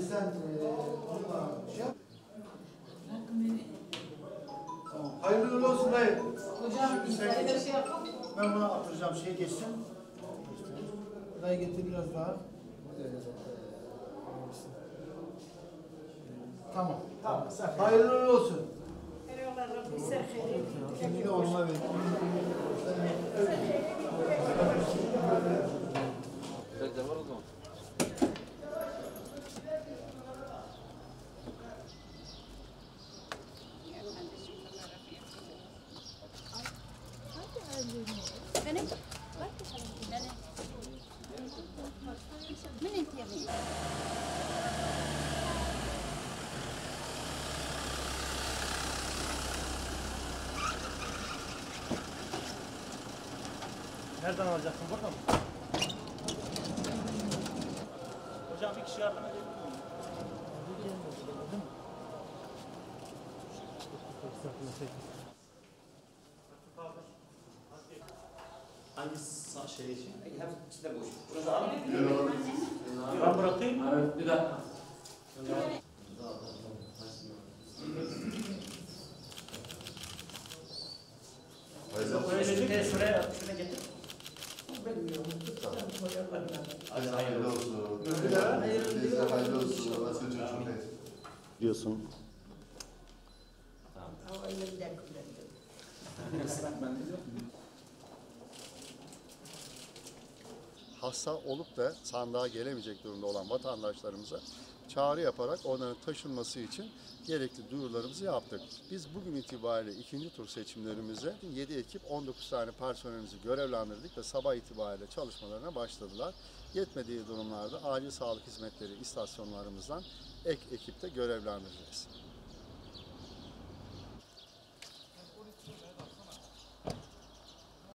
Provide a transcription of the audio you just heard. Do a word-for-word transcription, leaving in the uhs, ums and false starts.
sen e, onunla şey yap. Tamam. Hayırlı uğurlu olsun dayı. Hocam bir şey yapalım. Ben buna attıracağım şey geçsin. Dayı getir biraz daha. Tamam. Tamam. Hayırlı uğurlu olsun. Şimdi de oğluma ver. Nerede var o zaman? Benim? Benim. من انت يا بني؟ Nereden alacaksın? Burada mı? Hocam bir kişi yardım edebilir miyim? Hangi şey için? Hepsi de boş. Burası al mı? Ben bırakayım mı? Evet, bir dakika. Şuraya, şuraya, şuraya getir. Hadi hayırlı olsun. Teyze hayırlı olsun. Allah seni çok etsin. Diyorsun. Hasta olup da sandığa gelemeyecek durumda olan vatandaşlarımıza çağrı yaparak onların taşınması için gerekli duyurularımızı yaptık. Biz bugün itibariyle ikinci tur seçimlerimize yedi ekip on dokuz tane personelimizi görevlendirdik ve sabah itibariyle çalışmalarına başladılar. Yetmediği durumlarda acil sağlık hizmetleri istasyonlarımızdan ek ekipte görevlendireceğiz.